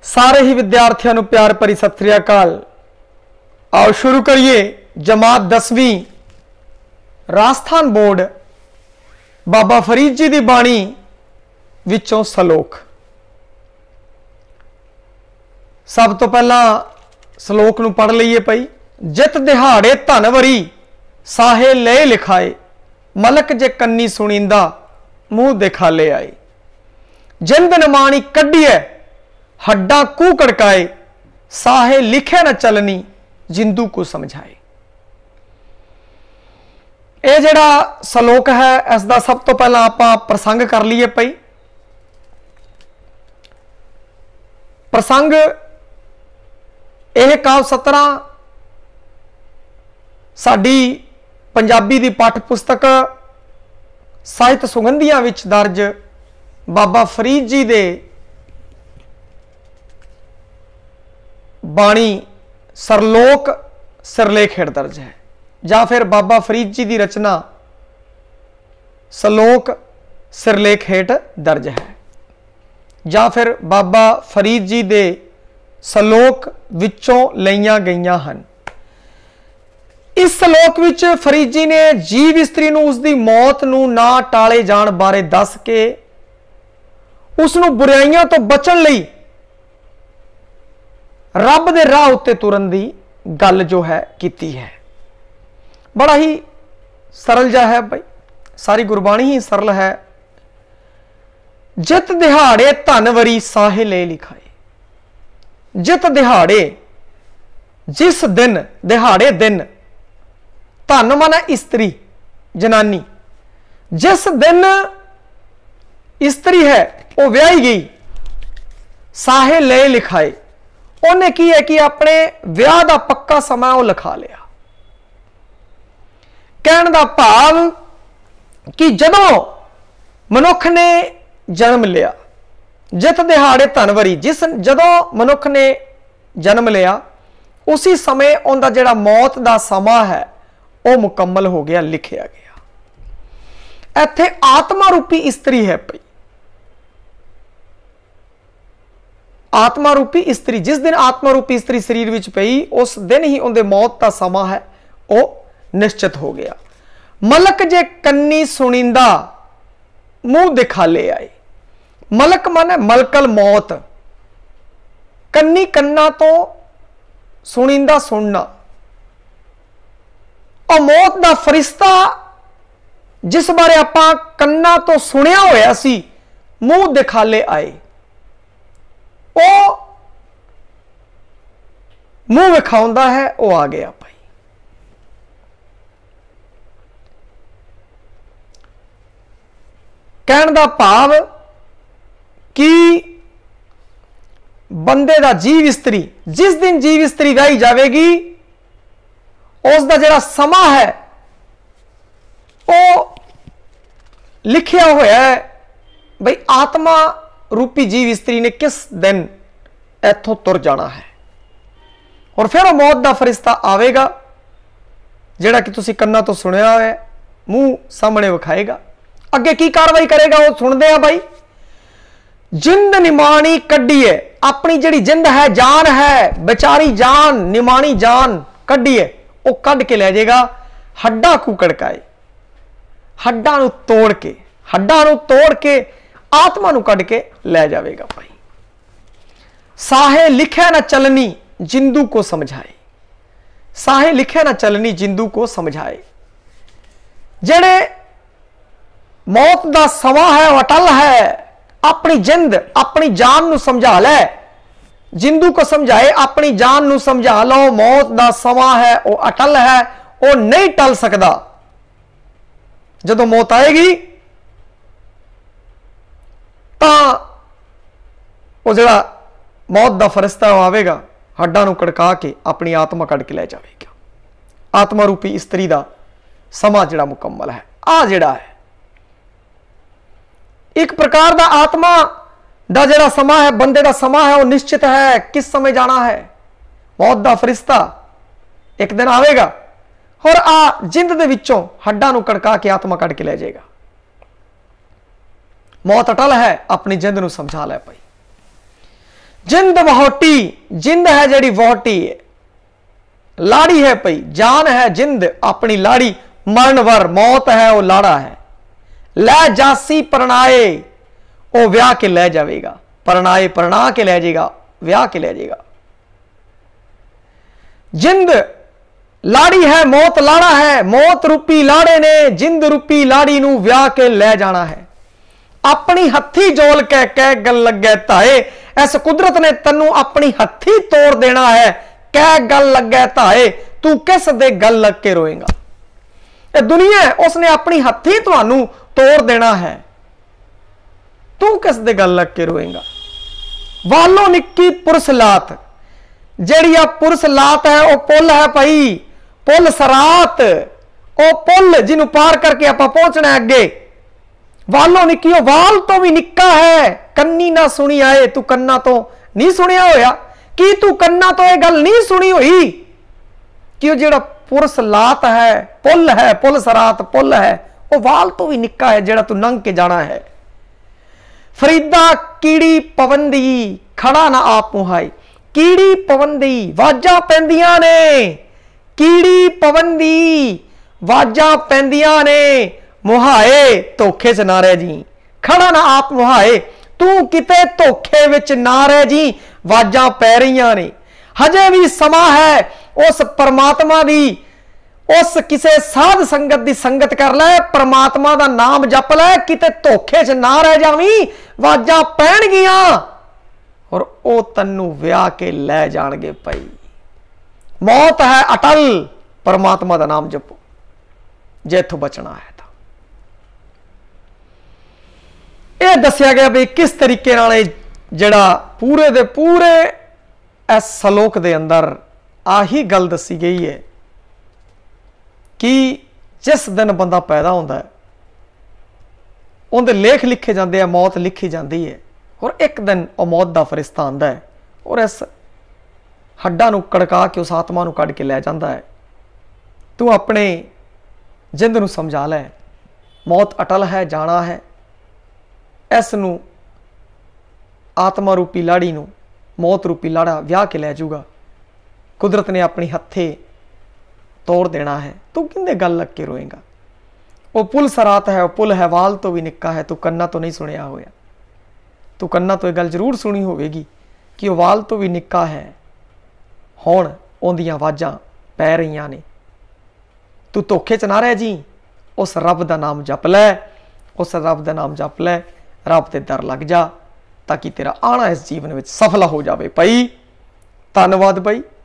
सारे ही विद्यार्थियों को प्यार भरी सत श्री अकाल। आओ शुरू करिए जमात 10वीं राजस्थान बोर्ड बाबा फरीद जी की बाणी विचों सलोक। सब तो पहला सलोक नूं पढ़ लीए पई। जित दिहाड़े धनवरी साहे ले लिखाए, मलक जे कन्नी सुनींदा मुंह दिखा ले आए। जिंद नमाणी कढ़िए हड्डा कू कड़काए, साहे लिखे न चलनी जिंदू को समझाए। यह जिहड़ा सलोक है इसका सब तो पहला आपां प्रसंग कर लीए पई। प्रसंग यह काव्य सतरा साडी पंजाबी दी पाठ पुस्तक साहित सुगंधियां विच दर्ज बाबा फरीद जी दे बाणी सरलोक सिरलेख हेठ दर्ज है, या फिर बाबा फरीद जी की रचना सलोक सिरलेख हेठ दर्ज है, या फिर बाबा फरीद जी दे सलोक विचों लईयां गईयां हन। इस सलोक विच फरीद जी ने जीव इस्त्री नूं उसदी मौत नूं ना टाले जाण बारे दस के उसनूं बुराइयां तो बचण लई रब दे राह उत्ते तुरन दी गल जो है कीती है। बड़ा ही सरल जा है भाई, सारी गुरबाणी ही सरल है। जित दिहाड़े धनवरी साहे ले लिखाए। जित दिहाड़े जिस दिन, दिहाड़े दिन, धन माना स्त्री जनानी, जिस दिन स्त्री है वो व्याही गई, साहे ले लिखाए, उन्हें की है कि अपने विआह का पक्का समय वो लिखा लिया। कहने का भाव कि जदों मनुख ने जन्म लिया, जित दिहाड़े धनवरी, जिस जदों मनुख ने जन्म लिया उसी समय उनका जिहड़ा मौत का समा है वह मुकम्मल हो गया, लिखिया गया। इत्थे आत्मा रूपी स्त्री है पई, आत्मा रूपी स्त्री, जिस दिन आत्मा रूपी स्त्री शरीर विच पई उस दिन ही उनके मौत का समा है वह निश्चित हो गया। मलक जे कन्नी सुनींदा मुंह दिखा ले आए। मलक माने मलकल मौत, कन्नी कन्ना तो सुनींदा सुनना, और मौत का फरिश्ता जिस बारे आपां कन्ना तो सुनिया होया सी मुंह दिखा ले आए, वो मुंह विखाउंदा है, वो आ गया भाई। कहने का भाव कि बंदे का जीव स्त्री, जिस दिन जीव स्त्री व्याही जाएगी उसका जिहड़ा समा है वो लिखिया होया है भाई आत्मा रूपी जीव स्त्री ने किस दिन इथों तुर जाना है, और फिर मौत का फरिश्ता आवेगा जिहड़ा कि तुसीं कन्ना तो सुनिया है, मुंह सामने विखाएगा। अगे की कार्रवाई करेगा वो सुनते हैं भाई। जिंद निमाणी कढ़िए, अपनी जिहड़ी जिंद है, जान है, बेचारी जान, निमाणी जान कढ़िए, वो कढ़ के ले जाएगा। हड्डा कू कड़काए, हड्डा नूं तोड़ के, हड्डा नूं तोड़ के आत्मा नूं कढ़ के ले जाएगा भाई। साहे लिखे न चलनी जिंदू को समझाए। साहे लिखे न चलनी जिंदू को समझाए। जेड़े मौत का समा है वो अटल है, अपनी जिंद अपनी जान नूं समझा ले, जिंदू को समझाए, अपनी जान नूं समझा लो। मौत का समा है वो अटल है, वो नहीं टल सकता। जदों मौत आएगी तो वो जिहड़ा मौत का फरिश्ता आवेगा, हड्डां नूं कड़का के अपनी आत्मा कढ़ के ले जाएगा। आत्मा रूपी स्त्री का समा जिहड़ा मुकम्मल है। आ जिहड़ा है एक प्रकार का आत्मा का जिहड़ा समा है, बंदे का समा है, वो निश्चित है किस समय जाना है। मौत का फरिश्ता एक दिन आवेगा और आ जिंद दे विचों हड्डां नूं कड़का के आत्मा कढ़ के ले जाएगा। मौत अटल है, अपनी जिंद नूं समझा ले भाई। जिंद वहोटी, जिंद है जड़ी वहोटी है, लाड़ी है पई, जान है जिंद अपनी लाड़ी, मरण वर मौत है वो लाड़ा है, लै जासी परनाए वो ब्याह के ले जाएगा, परनाए परना के ले जाएगा, ब्याह के ले जाएगा। जिंद लाड़ी है, मौत लाड़ा है, मौत रूपी लाड़े ने जिंद रूपी लाड़ी नू ब्याह के ले जाना है। अपनी हथी जोल के कह गल लगे ताए, इस कुदरत ने तन्नू अपनी हथी तोड़ देना है, कह गल लगे ताए, तू किस दे गल लग के रोएगा। ये दुनिया है, उसने अपनी हथी तुहानू तोड़ देना है, तू किस दे गल लग के रोएगा। वालों निक्की पुरुष लात, जेड़ी आ पुरुष लात है वह पुल है भाई, पुल सरात, ओ पुल जिन्हों पार करके आप पहुंचना है अगे। वालों निक्की, वाल तो भी निक्का है, कन्नी ना सुनी आए, तू कन्ना तो नहीं सुनिया होया कि तू कन्ना तो यह गल नहीं सुनी हुई कि जेड़ा पुरुष लात है, पुल सरात पुल है, वह वाल तो भी निक्का है जेड़ा तू नंग के जाना है। फरीदा कीड़ी पवंदी खड़ा ना आप मुहाई, कीड़ी पवंदी वाजा पैंदियां ने, कीड़ी पवंदी वाजा पैंदियां ने, मुहाए धोखे च ना रह जी, खड़ा ना आप मुहाए, तू किते धोखे विच ना रह जी, वाजा पै रही ने। हजे भी समा है उस परमात्मा दी, उस किसे साध संगत दी संगत कर ले, परमात्मा दा नाम जप ले, किते धोखे च ना रह जावी, वाजा पैण गियां और ओ तन्नू व्याह के ले जाणगे पई। मौत है अटल, परमात्मा दा नाम जपो जे इथों बचना है। यह दसिया गया भी किस तरीके जड़ा पूरे दे पूरे इस सलोक दे अंदर आही गल दसी गई है कि जिस दिन बंदा पैदा होता है उनके लेख लिखे जाते हैं, मौत लिखी जाती है, और एक दिन वह मौत का फरिश्ता आता है और इस हड्डां नूं कड़का के उस आत्मा नूं कढ़ के लै जाता है। तू अपने जिंद नूं समझा लै, मौत अटल है, जाना है। इस नूं आत्मा रूपी लाड़ी नूं मौत रूपी लाड़ा व्याह के लै जूगा, कुदरत ने अपनी हथे तोड़ देना है, तू किंदे गल लग के रोएगा। वह पुल सरात है, वह पुल है, वाल तो भी निक्का है, तू कन्ना तो नहीं सुनिया होया, तू कन्ना तो यह गल जरूर सुनी होगी कि वह वाल तो भी निक्का है, हुण उहदियां वाजां पै रहीआं ने। तू धोखे च ना रह जी, उस रब दा नाम जप लै, उस रब दा नाम जप लै, रब दे दर लग जा ताकि तेरा आना इस जीवन में सफल हो जाए। भाई धन्यवाद भाई।